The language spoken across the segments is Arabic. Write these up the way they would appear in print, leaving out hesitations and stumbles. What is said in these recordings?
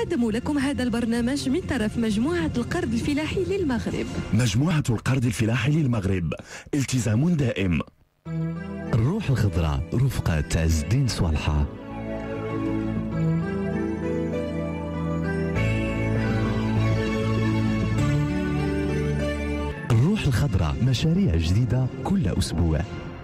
قدموا لكم هذا البرنامج من طرف مجموعة القرض الفلاحي للمغرب. مجموعة القرض الفلاحي للمغرب، التزام دائم. الروح الخضراء رفقة عز الدين صالحة. الروح الخضراء، مشاريع جديدة كل أسبوع.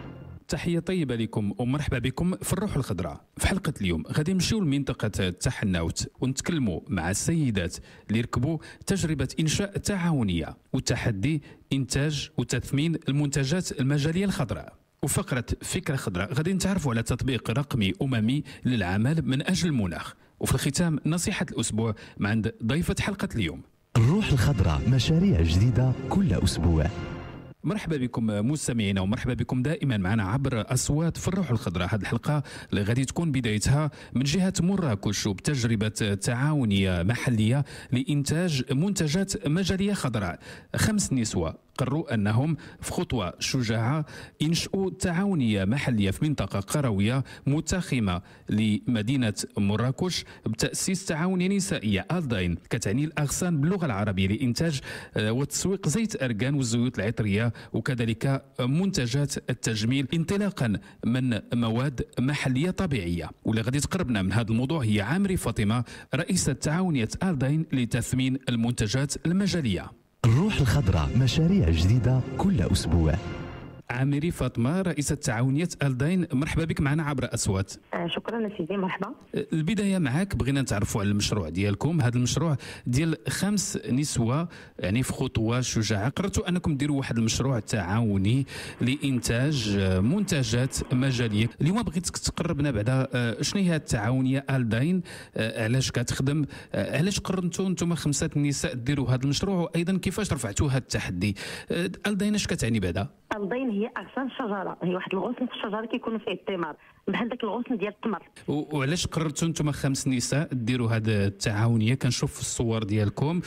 تحية طيبة لكم ومرحبا بكم في الروح الخضراء. في حلقة اليوم غادي نمشيو لمنطقة تحناوت ونتكلموا مع السيدات اللي ركبوا تجربة إنشاء تعاونية وتحدي إنتاج وتثمين المنتجات المجالية الخضراء. وفقرة فكرة خضراء غادي نتعرفوا على تطبيق رقمي أممي للعمل من أجل المناخ. وفي الختام نصيحة الأسبوع مع عند ضيفة حلقة اليوم. الروح الخضراء، مشاريع جديدة كل أسبوع. مرحبا بكم مستمعينا ومرحبا بكم دائما معنا عبر أصوات في الروح الخضراء. هذه الحلقة اللي غادي تكون بدايتها من جهة مراكش بتجربة تعاونية محلية لإنتاج منتجات مجالية خضراء. 5 نسوة قرروا أنهم في خطوة شجاعة ينشئوا تعاونية محلية في منطقة قروية متاخمة لمدينة مراكش بتأسيس تعاونية نسائية ألداين كتعني الأغصان باللغة العربية لإنتاج وتسويق زيت أرغان والزيوت العطرية وكذلك منتجات التجميل انطلاقا من مواد محلية طبيعية. واللي غادي تقربنا من هذا الموضوع هي عامري فاطمة، رئيسة تعاونية ألداين لتثمين المنتجات المجالية. الروح الخضراء، مشاريع جديدة كل أسبوع. عامري فاطمة، رئيسة تعاونية ألداين، مرحبا بك معنا عبر أصوات. شكرا سيدي، مرحبا. البداية معك بغينا نتعرفوا على المشروع ديالكم. هذا المشروع ديال 5 نسوة يعني في خطوة شجاعة قررتوا أنكم ديروا واحد المشروع تعاوني لإنتاج منتجات مجالية. اليوم بغيتك تقربنا بعدا شنو هي التعاونية ألداين، علاش كتخدم، علاش قررتوا أنتم 5 نساء ديروا هذا المشروع، وأيضا كيفاش رفعتوا هذا التحدي. ألداين اش كتعني بعدا؟ ألداين هي اغصان الشجره، هي واحد الغصن في الشجره كيكون فيه الثمار بحال داك الغصن ديال التمر. وعلاش قررتوا انتم 5 نساء ديروا هذه التعاونيه؟ كنشوف في الصور ديالكم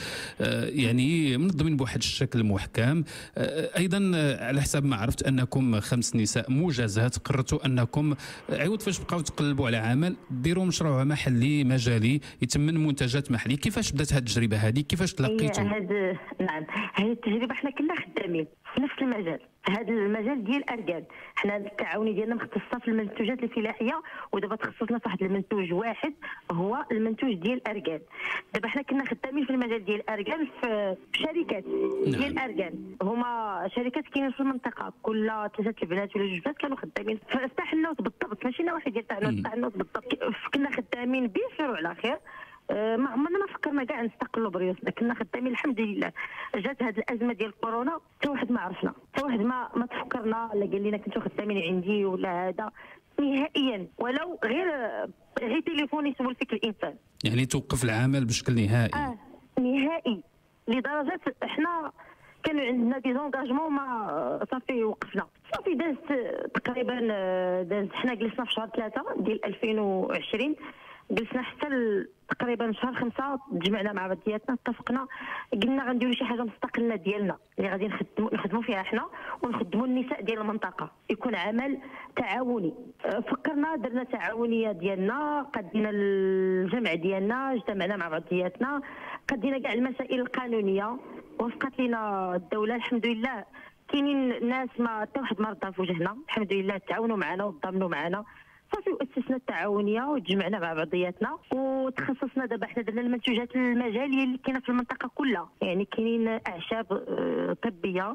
يعني منظمين بواحد الشكل محكم. ايضا على حسب ما عرفت انكم 5 نساء موجزات قررتوا انكم عوض فاش بقاو تقلبوا على عمل ديروا مشروع محلي مجالي يتمن منتجات محليه. كيفاش بدات هذه التجربه هذه؟ كيفاش تلقيتوا؟ نعم، هذه التجربه حنا كنا خدامين في نفس المجال، هذا المجال ديال الاركان. حنا التعاوني ديالنا مختصه في المنتوجات الفلاحيه، ودابا تخصصنا في واحد المنتوج واحد هو المنتوج ديال الاركان. دابا حنا كنا خدامين في المجال ديال الاركان في شركات ديال الاركان، هما شركات كاينين في المنطقه، كل 3 البنات ولا 2 بنات كانوا خدامين في تحنوت بالضبط، ماشي واحد ديال تحنوت بالضبط. كنا خدامين بخير وعلى خير. ما عمرنا ما فكرنا كاع نستقلوا بريوسنا، كنا خدامين الحمد لله. جات هذه الازمه ديال كورونا حتى واحد ما عرفنا، حتى واحد ما تفكرنا لا قال لنا كنتو خدامين عندي ولا هذا نهائيا، ولو غير تليفون يسول فيك الانسان. يعني توقف العمل بشكل نهائي؟ نهائي، لدرجه احنا كانوا عندنا دي زونغاجمون ما صافي وقفنا. صافي تقريبا حنا جلسنا في شهر 3 ديال 2020، جلسنا حتى تقريبا شهر 5 تجمعنا مع بعضياتنا، اتفقنا قلنا غنديروا شي حاجه مستقله ديالنا اللي غادي نخدموا فيها حنا ونخدموا النساء ديال المنطقه، يكون عمل تعاوني. فكرنا درنا تعاونيه ديالنا، قدينا الجمع ديالنا، اجتمعنا مع بعضياتنا، قدينا كاع المسائل القانونيه، وفقت لنا الدوله الحمد لله. كاينين ناس ما حتى واحد ما رضى في وجهنا الحمد لله، تعاونوا معنا وضمنوا معنا. صافي واسسنا التعاونيه وتجمعنا مع بعضياتنا وتخصصنا. دابا حنا درنا المنتوجات المجاليه اللي كاينه في المنطقه كلها، يعني كاينين اعشاب طبيه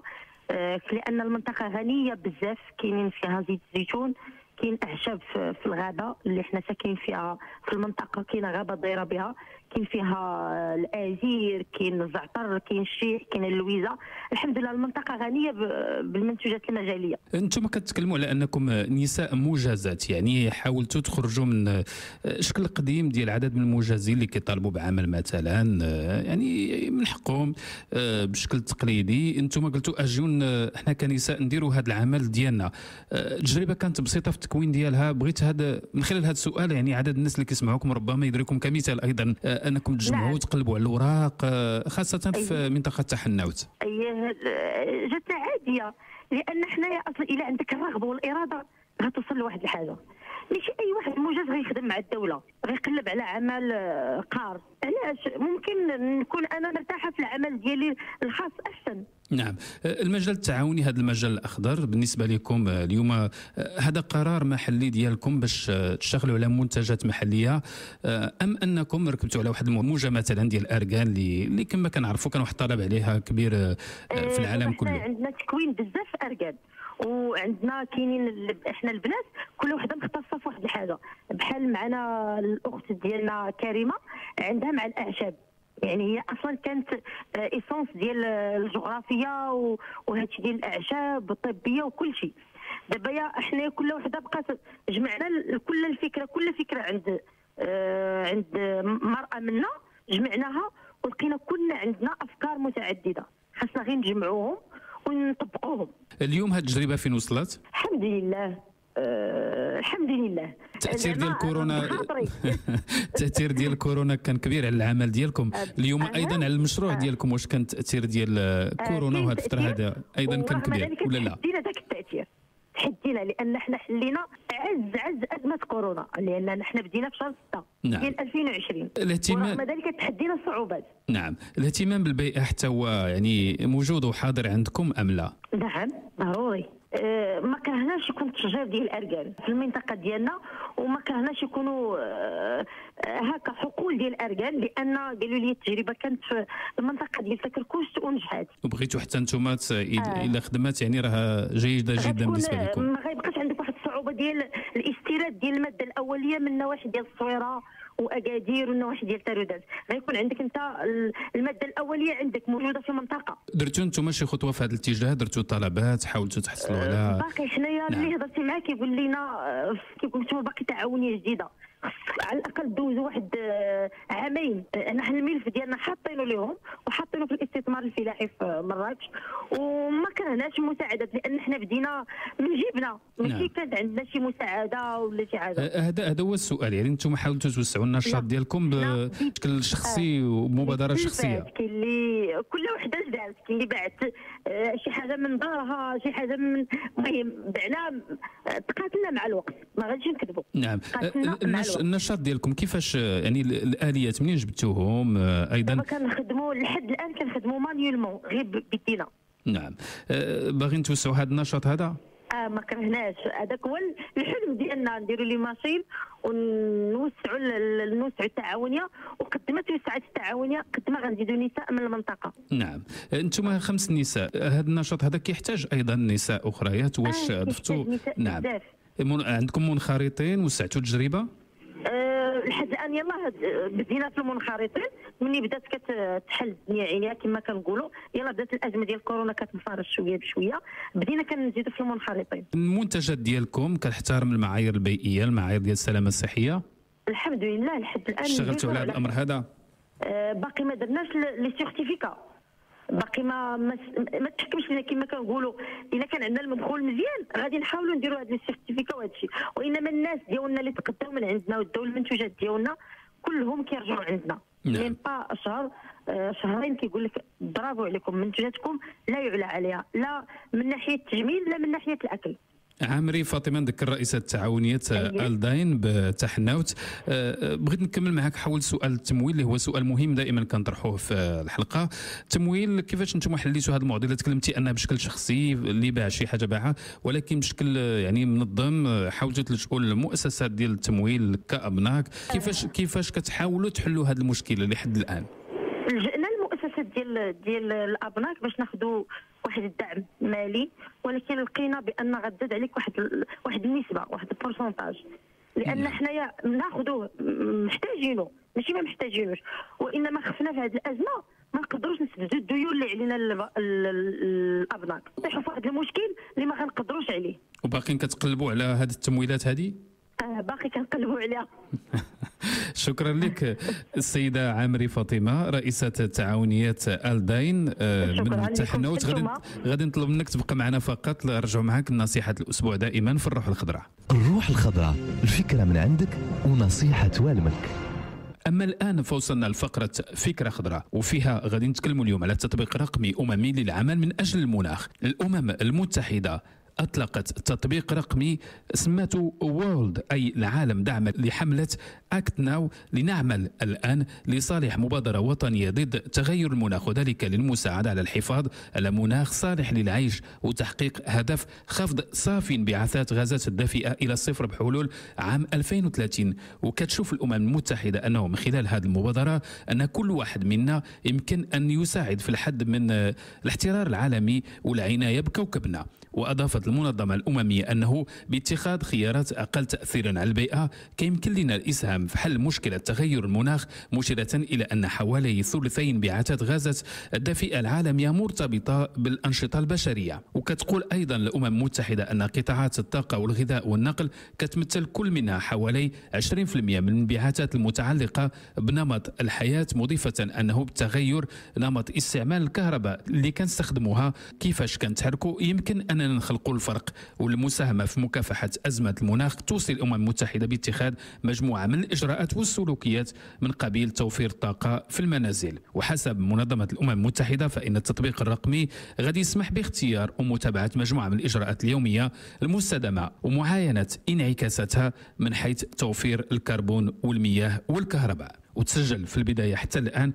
لان المنطقه غنيه بزاف، كاينين فيها زيت الزيتون، كاين اعشاب في الغابه اللي حنا ساكنين فيها في المنطقه، كاينه غابه دايره بها، كاين فيها الازير، كاين الزعتر، كاين الشيح، كاين اللويزه. الحمد لله المنطقه غنيه بالمنتوجات المجاليه. انتم كتكلموا على انكم نساء موجزات، يعني حاولتوا تخرجوا من الشكل القديم ديال عدد من الموجزين اللي كيطالبوا بعمل مثلا يعني من حقهم بشكل تقليدي. انتم قلتوا اجيون احنا كنساء نديروا هذا العمل ديالنا. التجربه كانت بسيطه في التكوين ديالها. بغيت هذا من خلال هذا السؤال يعني عدد الناس اللي كيسمعوكم ربما يدركم كمثال ايضا انكم تجمعوا وتقلبوا على الاوراق خاصه في منطقه تحناوت. جاتنا عاديه لان حنايا اصلا الا عندك الرغبه والاراده غتوصل لواحد الحاجه. ماشي اي واحد موجز غيخدم مع الدوله غيقلب على عمل قار. علاش؟ باش ممكن نكون انا مرتاحه في العمل ديالي الخاص احسن. نعم. المجال التعاوني، هذا المجال الاخضر بالنسبه لكم اليوم، هذا قرار محلي ديالكم باش تشتغلوا على منتجات محليه، ام انكم ركبتوا على واحد الموجه مثلا ديال الاركان اللي كما كنعرفوا كان واحد الطلب عليها كبير في العالم كله؟ عندنا تكوين بزاف اركان، وعندنا كاينين احنا البنات كل وحده مختصه في واحد الحاجه، بحال معنا الاخت ديالنا كريمه عندها مع الاعشاب، يعني هي اصلا كانت ايسونس ديال الجغرافيا وهادشي ديال الاعشاب الطبيه وكل شيء. دابا يا احنا كل وحده بقات جمعنا كل فكره عند مرأة منا جمعناها ولقينا كلنا عندنا افكار متعدده، خاصنا غير نجمعوهم ونطبقوهم. اليوم هذه التجربه فين وصلت؟ الحمد لله. الحمد لله. التاثير ديال كورونا التاثير ديال كورونا كان كبير على العمل ديالكم. اليوم ايضا على المشروع ديالكم، واش كان التاثير ديال كورونا وهذه الفتره هذا ايضا كان كبير ولا لا؟ تحدينا ذاك التاثير، تحدينا لان احنا حلينا عز ازمه كورونا، لان احنا بدينا في شهر 6 ديال 2020. الاهتمام ورغم ذلك تحدينا الصعوبات. نعم. الاهتمام بالبيئه حتى هو يعني موجود وحاضر عندكم ام لا؟ نعم ضروري. ما كرهناش يكون التشجير ديال الاركان في المنطقه ديالنا، وما كرهناش يكونوا هكا حقول ديال الاركان، لان قالوا لي التجربه كانت في المنطقه ديال تكركوش ونجحات. وبغيتوا حتى نتوما الا خدمات يعني راه جيده جدا بالنسبه لكم. ما غيبقاش عندك واحد الصعوبه ديال الاستيراد ديال الماده الاوليه من نواحي ديال الصويره واكادير والنواحي ديال تارودات، غيكون عندك انت الماده الاوليه عندك موجوده في المنطقه. درتوا انتم شي خطوه في هذا الاتجاه؟ درتوا طلبات حاولتوا تحصلوا على؟ باقي حنايا اللي هضرتي معاه كيقول لنا كيقول لكم باقي تعاونيه جديده، على الاقل دوزوا واحد عامين. نحن الملف ديالنا حاطينه لهم وحاطينه في الاستثمار الفلاحي في مراكش، وما كرهناش المساعدات لان حنا بدينا من جيبنا، ماشي كانت عندنا شي مساعده ولا شي حاجه. هذا هو السؤال، يعني انتم حاولتوا توسعوا النشاط ديالكم بشكل شخصي ومبادره شخصيه. كاين اللي كل وحده دارت، كاين اللي باعت شي حاجه من دارها، شي حاجه من المهم بعنا تقاتلنا مع الوقت، ما غاديش نكذبوا. نعم. النشاط ديالكم كيفاش يعني الاليات منين جبتوهم ايضا؟ كنخدموا لحد الان كنخدموا مانيولمون غير بيدينا. نعم. باغيين توسعوا هذا النشاط هذا؟ ما كرهناش، هذاك هو الحلم ديالنا، نديروا لي ماشين ونوسعوا التعاونيه، وقد ما توسعت التعاونيه قد ما غنزيدوا نساء من المنطقه. نعم. انتم 5 نساء، هذا النشاط هذا كيحتاج ايضا نساء اخريات، واش ضفتوا؟ نعم. عندكم منخرطين، وسعتوا التجربه؟ لحد الان يلا بدينا في المنخرطين، ملي بدات كتحل الدنيا عينيها كما كنقولوا، يلا بدات الازمه ديال كورونا كتنفرج شويه بشويه، بدينا كنزيدوا في المنخرطين. المنتجات ديالكم كتحترم المعايير البيئيه، المعايير ديال السلامه الصحيه؟ الحمد لله لحد الان. اشتغلتوا على هذا الامر هذا؟ باقي ما درناش لي سيرتيفيكا، باقي ما تحكمش لنا كما كنقولوا. الا كان عندنا المدخول مزيان غادي نحاولوا نديروا هذا السيرتيفيكا وهذا الشيء، وانما الناس ديالنا اللي تقداو من عندنا وداو المنتوجات ديالنا كلهم كيرجعوا عندنا. من با شهرين كيقول لك برافو عليكم، منتوجاتكم لا يعلى عليها، لا من ناحيه التجميل لا من ناحيه الاكل. عامري فاطمه نذكر رئيسه تعاونيه الداين بتحناوت. بغيت نكمل معك حول سؤال التمويل اللي هو سؤال مهم دائما كنطرحوه في الحلقه. التمويل كيفاش انتم حليتوا هذه المعضله؟ تكلمتي انها بشكل شخصي اللي باع شي حاجه باعها، ولكن بشكل يعني منظم حاولتوا تلجؤوا للمؤسسات ديال التمويل كابناك. كيفاش كتحاولوا تحلوا هذا المشكله لحد الان؟ لجأنا المؤسسات ديال الابناك باش ناخذوا واحد الدعم مالي، ولكن لقينا بان غدد عليك واحد النسبه، واحد البورسونتاج، لان حنايا ناخذوه محتاجينه، ماشي ما محتاجينوش، وانما خفنا في هذه الازمه ما نقدروش نسددوا الديون اللي علينا الابناك، نطيحوا في واحد المشكل اللي ما غنقدروش عليه. وباقيين كتقلبوا على هذه التمويلات هذه؟ باقي كنقلبوا عليها. شكرا لك السيده عامري فاطمه رئيسه تعاونيه الداين من تحنوت. غادي نطلب منك تبقى معنا فقط، نرجعوا معك نصيحه الاسبوع دائما في الروح الخضراء. الروح الخضراء، الفكره من عندك ونصيحه توالمك. أما الآن فوصلنا لفقرة فكرة خضراء، وفيها غادي نتكلموا اليوم على تطبيق رقمي أممي للعمل من أجل المناخ. الأمم المتحدة أطلقت تطبيق رقمي سمته وورلد أي العالم دعما لحملة أكت ناو لنعمل الآن لصالح مبادرة وطنية ضد تغير المناخ، وذلك للمساعدة على الحفاظ على مناخ صالح للعيش وتحقيق هدف خفض صافي انبعاثات غازات الدافئة إلى الصفر بحلول عام 2030. وكتشوف الأمم المتحدة أنه من خلال هذه المبادرة أن كل واحد منا يمكن أن يساعد في الحد من الاحترار العالمي والعناية بكوكبنا. وأضافت المنظمة الأممية أنه باتخاذ خيارات أقل تأثيرا على البيئة كيمكن لنا الإسهام في حل مشكلة تغير المناخ، مشيرة إلى أن حوالي ثلثي انبعاثات غازات الدافئة العالمية مرتبطة بالأنشطة البشرية. وكتقول أيضا الأمم المتحدة أن قطاعات الطاقة والغذاء والنقل كتمثل كل منها حوالي 20% من الانبعاثات المتعلقة بنمط الحياة، مضيفة أنه بتغير نمط استعمال الكهرباء اللي كنستخدموها كيفاش كنتحركوا يمكن أننا نخلقوا الفرق. والمساهمة في مكافحة أزمة المناخ توصي الأمم المتحدة باتخاذ مجموعة من الإجراءات والسلوكيات من قبيل توفير الطاقة في المنازل. وحسب منظمة الأمم المتحدة فإن التطبيق الرقمي غادي يسمح باختيار ومتابعة مجموعة من الإجراءات اليومية المستدامة ومعاينة انعكاساتها من حيث توفير الكربون والمياه والكهرباء. وتسجل في البداية حتى الآن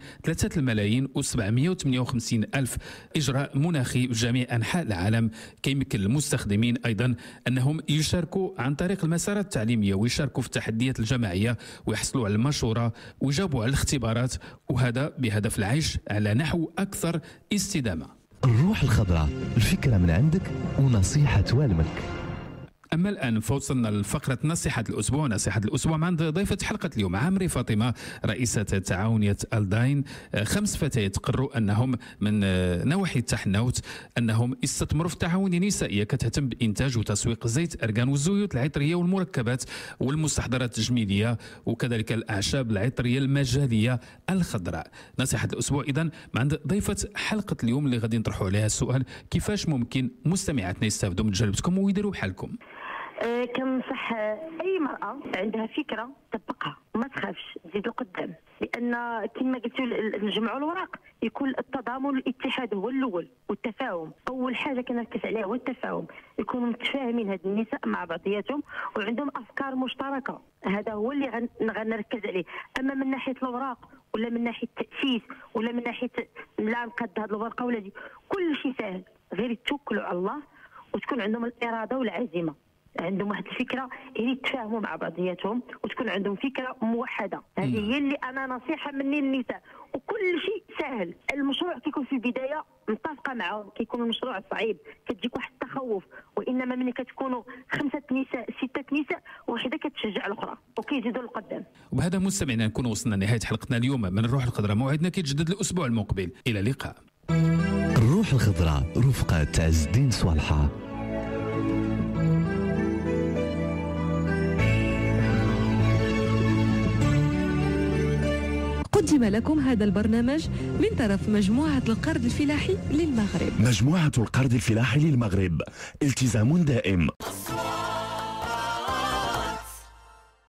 3,758,000 إجراء مناخي في جميع أنحاء العالم. كيمكن للمستخدمين أيضا أنهم يشاركوا عن طريق المسارات التعليمية ويشاركوا في التحديات الجماعية ويحصلوا على المشورة ويجاوبوا على الاختبارات، وهذا بهدف العيش على نحو أكثر استدامة. الروح الخضراء، الفكرة من عندك ونصيحة والمك. أما الآن فوصلنا لفقرة نصيحة الأسبوع. نصيحة الأسبوع مع ضيفة حلقة اليوم عمري فاطمة، رئيسة تعاونية ألداين. 5 فتيات قرروا أنهم من نواحي التحنوت أنهم يستثمروا في تعاونية نسائية كتهتم بإنتاج وتسويق زيت أرغان والزيوت العطرية والمركبات والمستحضرات التجميلية وكذلك الأعشاب العطرية المجالية الخضراء. نصيحة الأسبوع إذن مع ضيفة حلقة اليوم اللي غادي نطرحوا عليها السؤال: كيفاش ممكن مستمعاتنا يستافدوا من تجربتكم ويديروا بحالكم؟ كنصح اي مراه عندها فكره تطبقها وما تخافش تزيد لقدام، لان كما قلتوا نجمعوا الوراق يكون التضامن والاتحاد هو الاول، والتفاهم اول حاجه كنركز عليها هو التفاهم، يكونوا متفاهمين هاد النساء مع بعضياتهم وعندهم افكار مشتركه، هذا هو اللي غنركز عليه. اما من ناحيه الوراق ولا من ناحيه التاسيس ولا من ناحيه لا نقد هذه الورقه ولا دي، كل شيء سهل غير يتوكلوا على الله وتكون عندهم الاراده والعزيمه، عندهم واحد الفكره اللي يتفاهموا مع بعضياتهم وتكون عندهم فكره موحده. هذه هي اللي انا نصيحه مني للنساء، وكل شيء سهل. المشروع كيكون في البدايه متفقه معهم، كيكون المشروع صعيب كتجيك واحد التخوف، وانما ملي كتكونوا 5 نساء 6 نساء وحده كتشجع الاخرى وكيزيدوا لقدام. وبهذا مستمعينا نكون وصلنا لنهايه حلقتنا اليوم من الروح الخضراء. موعدنا كيتجدد الاسبوع المقبل، الى اللقاء. الروح الخضراء رفقة عز الدين صالحة. قدم لكم هذا البرنامج من طرف مجموعة القرض الفلاحي للمغرب. مجموعة القرض الفلاحي للمغرب، التزام دائم.